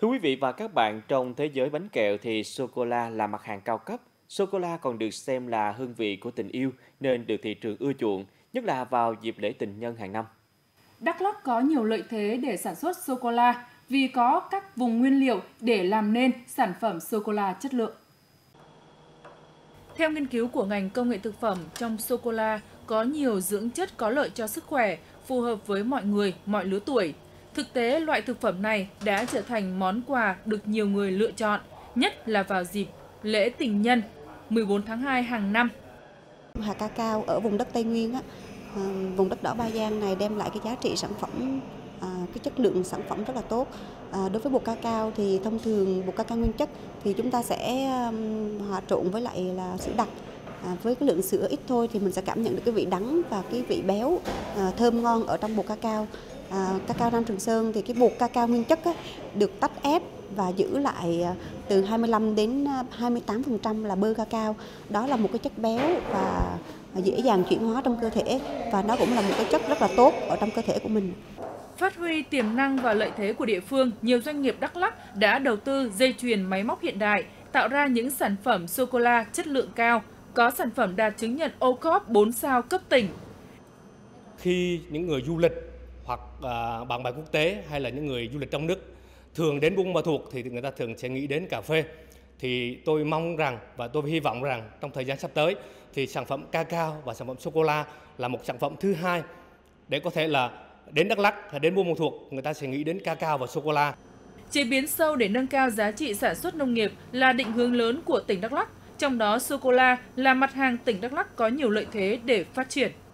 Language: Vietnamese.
Thưa quý vị và các bạn, trong thế giới bánh kẹo thì sô-cô-la là mặt hàng cao cấp. Sô-cô-la còn được xem là hương vị của tình yêu nên được thị trường ưa chuộng, nhất là vào dịp lễ tình nhân hàng năm. Đắk Lắk có nhiều lợi thế để sản xuất sô-cô-la vì có các vùng nguyên liệu để làm nên sản phẩm sô-cô-la chất lượng. Theo nghiên cứu của ngành công nghệ thực phẩm, trong sô-cô-la có nhiều dưỡng chất có lợi cho sức khỏe, phù hợp với mọi người, mọi lứa tuổi. Thực tế, loại thực phẩm này đã trở thành món quà được nhiều người lựa chọn, nhất là vào dịp lễ tình nhân 14 tháng 2 hàng năm. Hạt cacao ở vùng đất Tây Nguyên, vùng đất đỏ Ba Giang này đem lại cái giá trị sản phẩm, cái chất lượng sản phẩm rất là tốt. Đối với bột cacao thì thông thường bột cacao nguyên chất thì chúng ta sẽ hòa trộn với lại là sữa đặc. Với cái lượng sữa ít thôi thì mình sẽ cảm nhận được cái vị đắng và cái vị béo thơm ngon ở trong bột cacao. Cacao Nam Trường Sơn thì cái bột cacao nguyên chất được tách ép và giữ lại từ 25 đến 28% là bơ cacao. Đó là một cái chất béo và dễ dàng chuyển hóa trong cơ thể và nó cũng là một cái chất rất là tốt ở trong cơ thể của mình. Phát huy tiềm năng và lợi thế của địa phương, nhiều doanh nghiệp Đắk Lắk đã đầu tư dây chuyền máy móc hiện đại, tạo ra những sản phẩm sô-cô-la chất lượng cao, có sản phẩm đạt chứng nhận OCOP 4 sao cấp tỉnh. Khi những người du lịch hoặc bạn bè quốc tế hay là những người du lịch trong nước thường đến Buôn Ma Thuột thì người ta thường sẽ nghĩ đến cà phê. Thì tôi mong rằng và tôi hy vọng rằng trong thời gian sắp tới thì sản phẩm cacao và sản phẩm sô-cô-la là một sản phẩm thứ hai để có thể là đến Đắk Lắk hay đến Buôn Ma Thuột người ta sẽ nghĩ đến cacao và sô-cô-la. Chế biến sâu để nâng cao giá trị sản xuất nông nghiệp là định hướng lớn của tỉnh Đắk Lắk, trong đó sô-cô-la là mặt hàng tỉnh Đắk Lắk có nhiều lợi thế để phát triển.